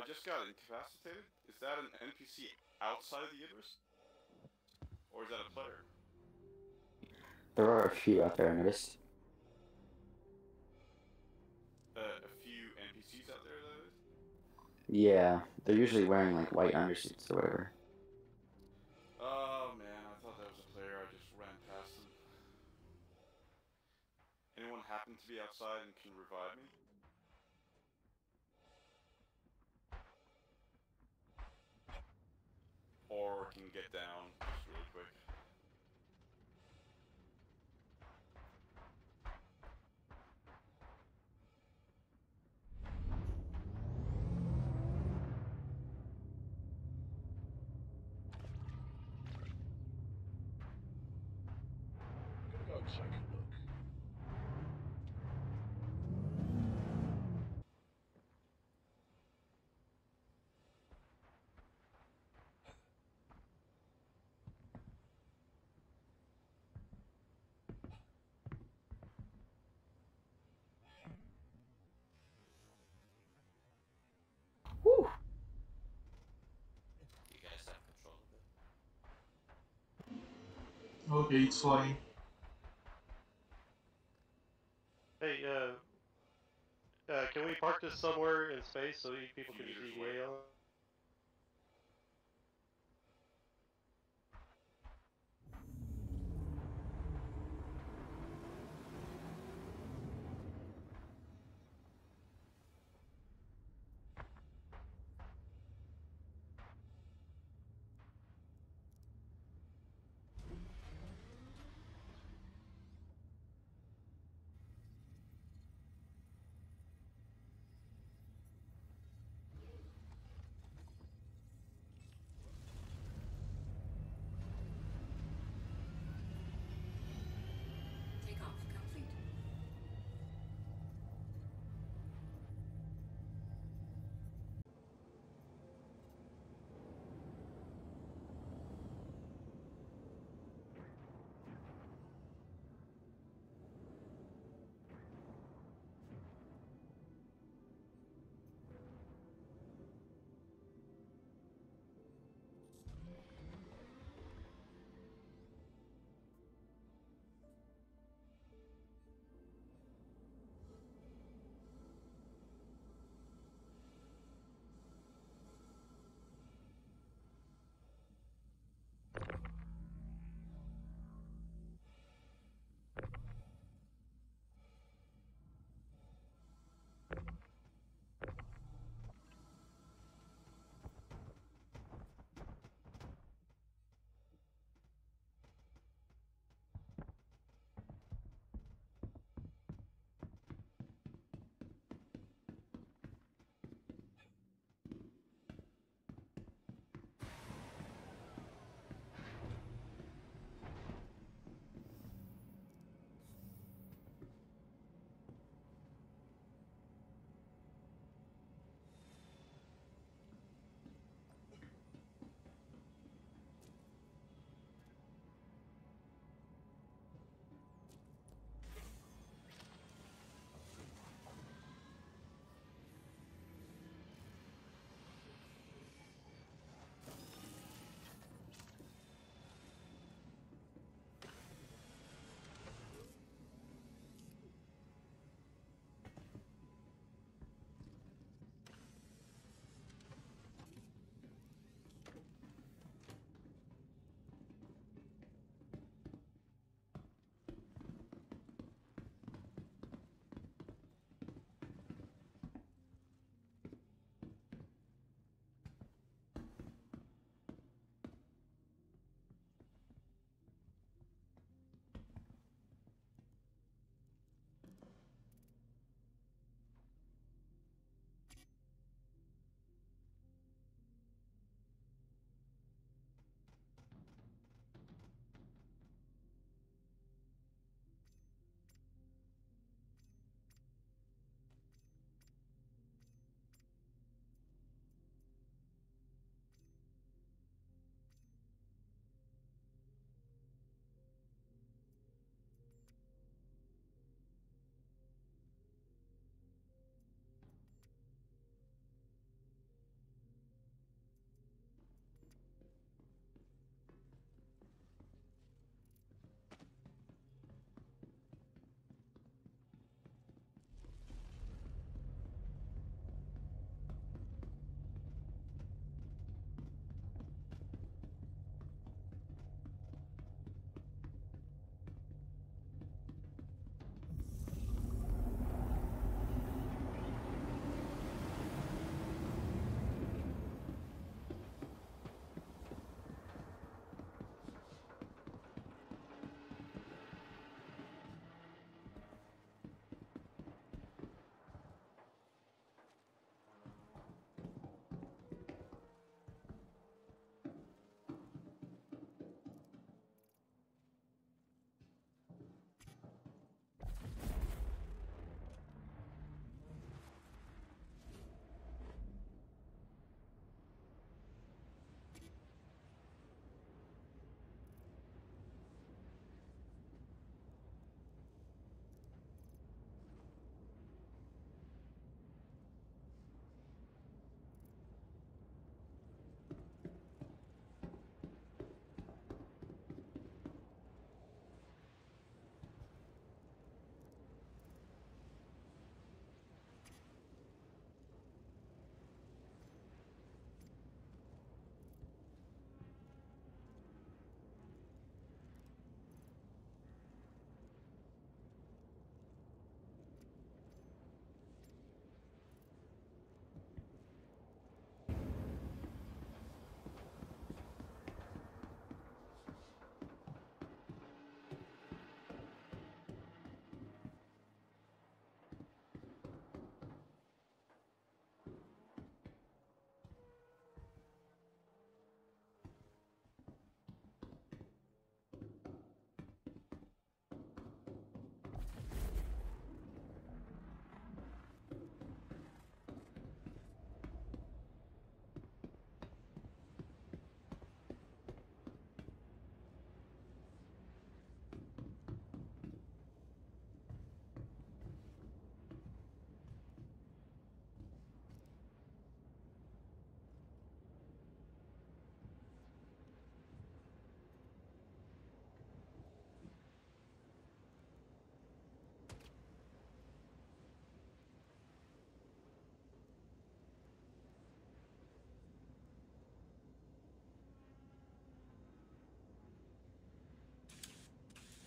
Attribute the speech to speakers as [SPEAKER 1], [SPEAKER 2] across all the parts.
[SPEAKER 1] just got incapacitated. Is that an NPC outside of the universe? Or is that a player?
[SPEAKER 2] There are a few out there, I noticed.
[SPEAKER 1] A few NPCs out there, that is?
[SPEAKER 2] Yeah, they're usually wearing like white undersuits or whatever.
[SPEAKER 1] Oh man, I thought that was a player. I just ran past them. Anyone happen to be outside and can revive me? Or can get down just really quick.
[SPEAKER 3] I'm gonna go take a look.
[SPEAKER 2] Whew.
[SPEAKER 4] You guys have control of it.
[SPEAKER 5] Okay, it's flying.
[SPEAKER 6] Hey, can we park this somewhere in space so people can use EVA on it?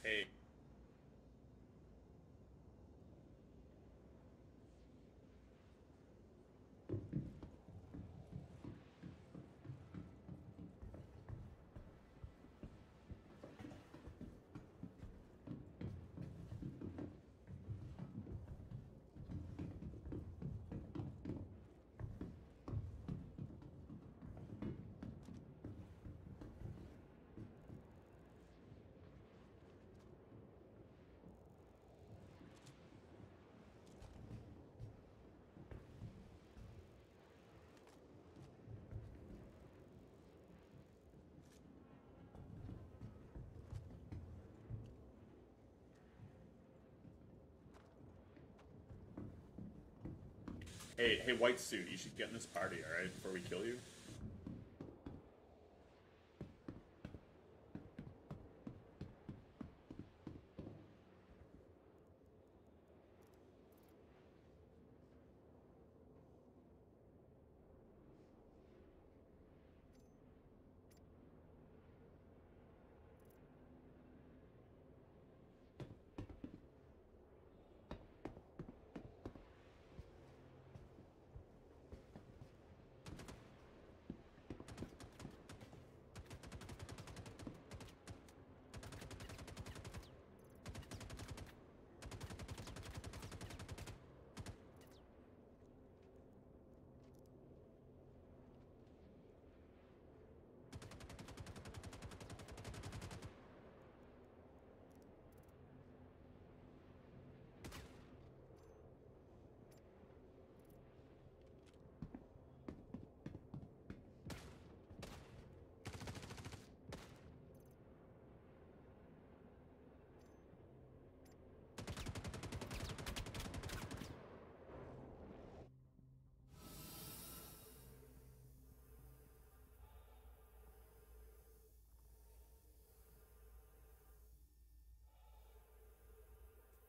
[SPEAKER 4] Hey. Hey, white suit, you should get in this party, alright, before we kill you.